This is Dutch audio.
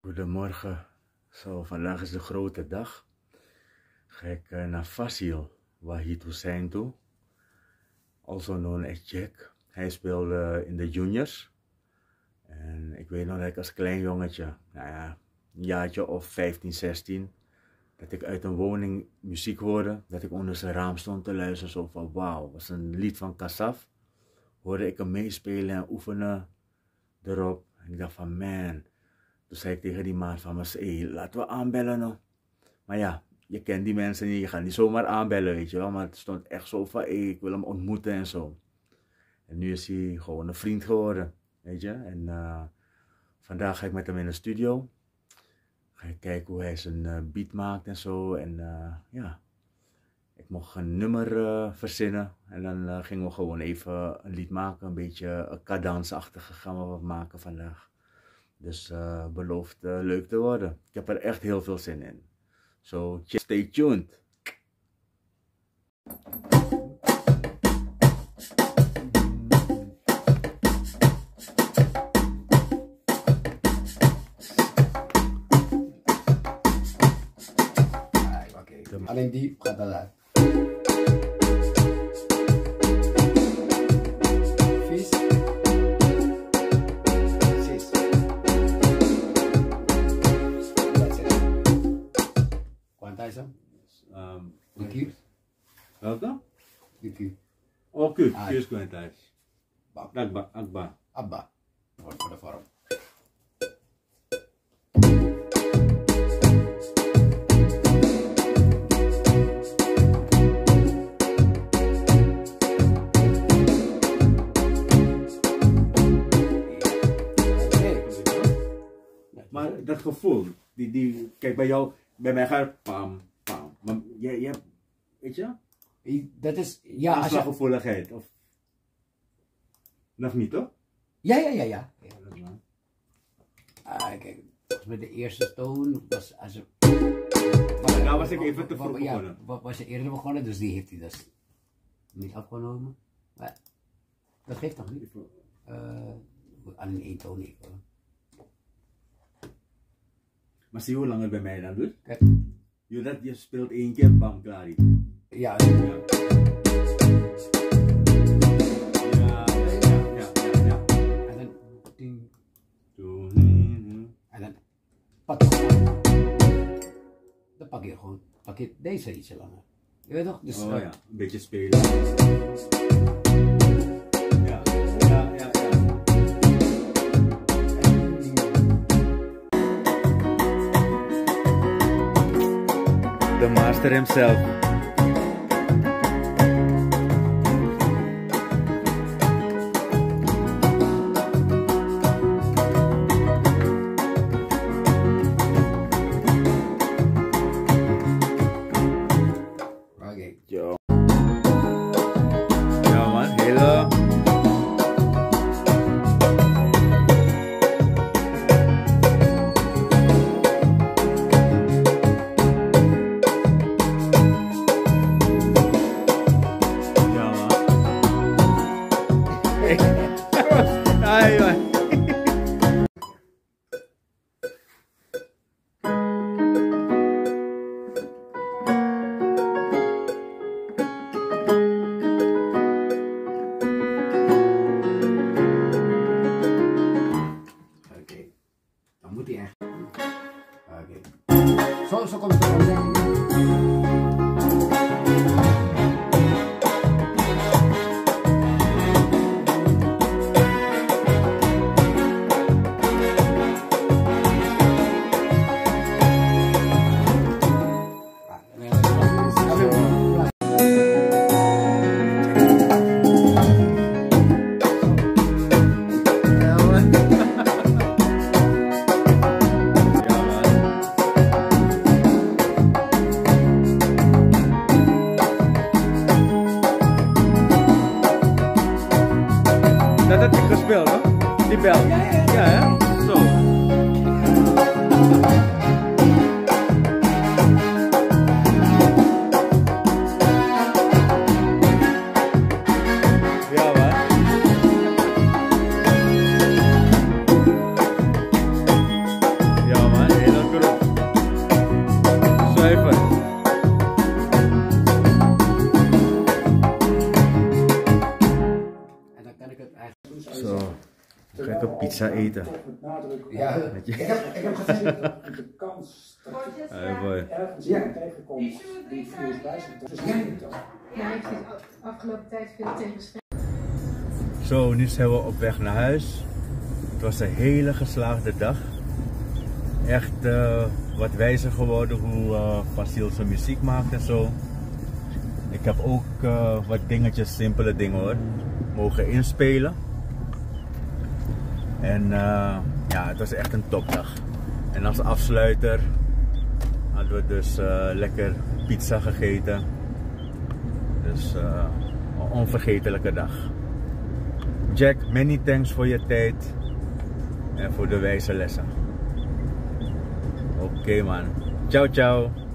Goedemorgen. Zo, vandaag is de grote dag. Ga ik naar Fasil Wahid Hussein toe. Also known as Jack. Hij speelde in de juniors. En ik weet nog dat ik als klein jongetje, een jaartje of 15, 16, dat ik uit een woning muziek hoorde. Dat ik onder zijn raam stond te luisteren. Zo van wauw, was een lied van Kasaf. Hoorde ik hem meespelen en oefenen erop. En ik dacht van man. Toen zei ik tegen die maat van me, hey, laten we aanbellen nou. Maar ja, je kent die mensen niet, je gaat niet zomaar aanbellen, weet je wel. Maar het stond echt zo van, hey, ik wil hem ontmoeten en zo. En nu is hij gewoon een vriend geworden, weet je. En vandaag ga ik met hem in de studio. Ga ik kijken hoe hij zijn beat maakt en zo. En ja, ik mocht een nummer verzinnen. En dan gingen we gewoon even een lied maken, een beetje cadansachtige gaan we wat maken vandaag. Dus belooft leuk te worden. Ik heb er echt heel veel zin in. So, stay tuned. Oké, alleen die gaat eruit. Vis. De Q? Welke? De Q. Oh, Q. Q is Quintijs. Akba. Abba. Voor de vorm. Maar dat gevoel, kijk bij jou, bij mij gaat pam, pam. Maar je hebt, weet je? Dat is, ja, als je... gevoeligheid, of nog niet, toch? Ja. Kijk, volgens mij de eerste toon was als je... Daar was ik even te vroeg begonnen. Was je eerder begonnen, dus die heeft hij dus niet afgenomen. Maar dat geeft toch niet? Alleen één toon niet. Maar zie je hoe lang het bij mij dan doet? Kijk. Je speelt één keer, bam, klaar. Ja. En dan ding. En dan pak je dan pak je gewoon, deze ietsje langer. Je weet toch? Dus, een beetje spelen. Ja. The master himself. Oké. Yo. Ja man, hele. Ay, man. Oké. Dan moet hij echt. Oké. Zo komt het erom. Dat had ik gespeeld, hoor. Die bel. Ja, hè? Zo. Ja, man. Ja, man. even. En dan kan ik het eigenlijk... Zo, ga ik een pizza eten. Ja, Weet je? Ik heb gezien dat de kans dat je Hey boy. ergens tegenkomt die virus bij zit. Dus jij niet dan. Ja, ik vind afgelopen tijd veel tegenstaan. Zo, nu zijn we op weg naar huis. Het was een hele geslaagde dag. Echt wat wijzer geworden hoe Fasil zijn muziek maakt en zo. Ik heb ook wat dingetjes, simpele dingen hoor, mogen inspelen. En ja, het was echt een topdag. En als afsluiter hadden we dus lekker pizza gegeten. Dus een onvergetelijke dag. Jack, many thanks voor je tijd en voor de wijze lessen. Oké man. Ciao ciao.